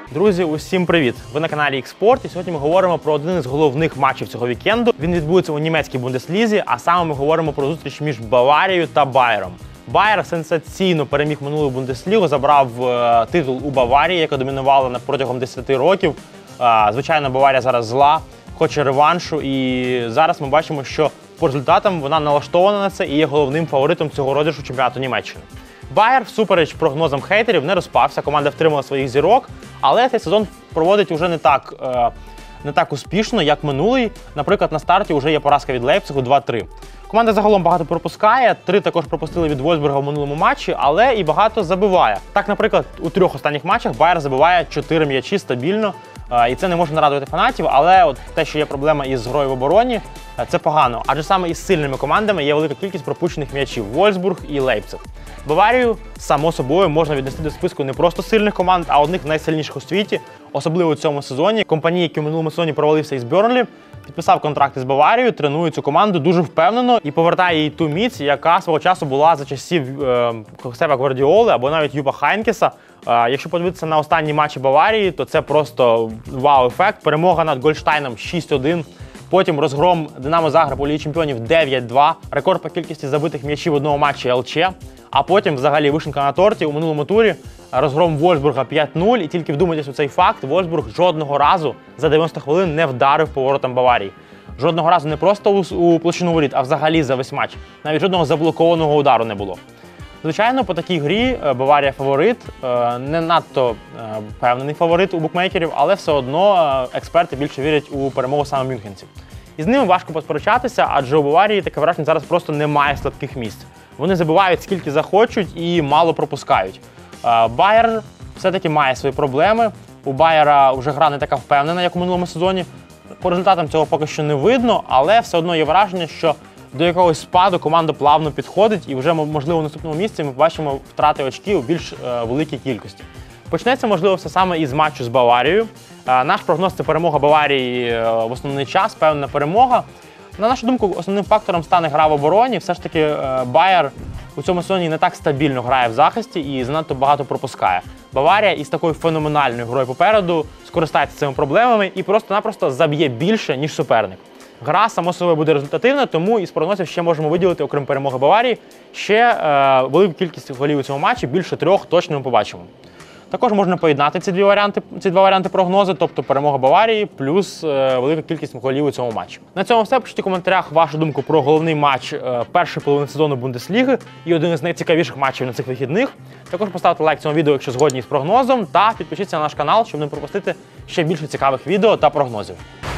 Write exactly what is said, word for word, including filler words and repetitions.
Друзі, усім привіт! Ви на каналі X-Sport, і сьогодні ми говоримо про один із головних матчів цього вікенду. Він відбудеться у німецькій Бундеслізі, а саме ми говоримо про зустріч між Баварією та Байером. Байер сенсаційно переміг минулу Бундеслігу, забрав е, титул у Баварії, яка домінувала протягом десяти років. Е, звичайно, Баварія зараз зла, хоче реваншу, і зараз ми бачимо, що по результатам вона налаштована на це і є головним фаворитом цього розіграшу чемпіонату Німеччини. Байер, всупереч прогнозам хейтерів, не розпався, команда втримала своїх зірок, але цей сезон проводить уже не так, е, не так успішно, як минулий. Наприклад, на старті вже є поразка від Лейпцигу два-три. Команда загалом багато пропускає, три також пропустили від Вольсбурга в минулому матчі, але і багато забиває. Так, наприклад, у трьох останніх матчах Байер забиває чотири м'ячі стабільно, е, і це не може нарадувати фанатів, але от те, що є проблема із грою в обороні, е, це погано, адже саме із сильними командами є велика кількість пропущених м'ячів – Вольсбург і Лейпциг. Баварію, само собою, можна віднести до списку не просто сильних команд, а одних з найсильніших у світі, особливо у цьому сезоні. Компанії, який у минулому сезоні провалився із Бьорнлі, підписав контракт із Баварією, тренує цю команду дуже впевнено і повертає їй ту міць, яка свого часу була за часів е, Хосепа Гвардіоли або навіть Юпа Хайнкеса. Е, якщо подивитися на останні матчі Баварії, то це просто вау-ефект. Перемога над Гольштайном шість один. Потім розгром Динамо Загреб у Лігі Чемпіонів дев'ять-два, рекорд по кількості забитих м'ячів в одному матчі ел че. А потім, взагалі, вишенька на торті у минулому турі розгром Вольсбурга п'ять нуль. І тільки вдумайтесь у цей факт, Вольсбург жодного разу за дев'яносто хвилин не вдарив по воротам Баварії. Жодного разу не просто у, у площину воріт, а взагалі за весь матч. Навіть жодного заблокованого удару не було. Звичайно, по такій грі Баварія фаворит, не надто впевнений фаворит у букмекерів, але все одно експерти більше вірять у перемогу саме мюнхенців. І з ними важко посперечатися, адже у Баварії таке враження зараз просто немає слабких місць. Вони забивають скільки захочуть і мало пропускають. Байер все-таки має свої проблеми. У Байера вже гра не така впевнена, як у минулому сезоні. По результатам цього поки що не видно, але все одно є враження, що до якогось спаду команда плавно підходить і вже, можливо, в наступному місці ми побачимо втрати очків у більш е, великій кількості. Почнеться, можливо, все саме із матчу з Баварією. Е, наш прогноз – це перемога Баварії е, в основний час, певна перемога. На нашу думку, основним фактором стане гра в обороні. Все ж таки е, Байер у цьому сезоні не так стабільно грає в захисті і занадто багато пропускає. Баварія із такою феноменальною грою попереду скористається цими проблемами і просто-напросто заб'є більше, ніж суперник. Гра, само собою, буде результативна, тому із прогнозів ще можемо виділити, окрім перемоги Баварії, ще е, велику кількість голів у цьому матчі, більше трьох точно ми побачимо. Також можна поєднати ці, дві варіанти, ці два варіанти прогнозу, тобто перемога Баварії плюс е, велика кількість голів у цьому матчі. На цьому все. Пишіть у коментарях вашу думку про головний матч е, першої половини сезону Бундесліги і один із найцікавіших матчів на цих вихідних. Також поставте лайк цьому відео, якщо згодні з прогнозом, та підпишіться на наш канал, щоб не пропустити ще більше цікавих відео та прогнозів.